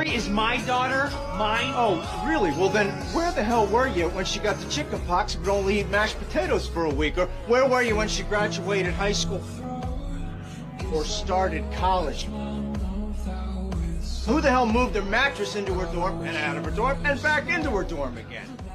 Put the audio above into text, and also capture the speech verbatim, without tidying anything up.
Mary is my daughter, mine. Oh, really? Well, then, where the hell were you when she got the chicken pox and could only eat mashed potatoes for a week? Or where were you when she graduated high school? Or started college? Who the hell moved their mattress into her dorm and out of her dorm and back into her dorm again?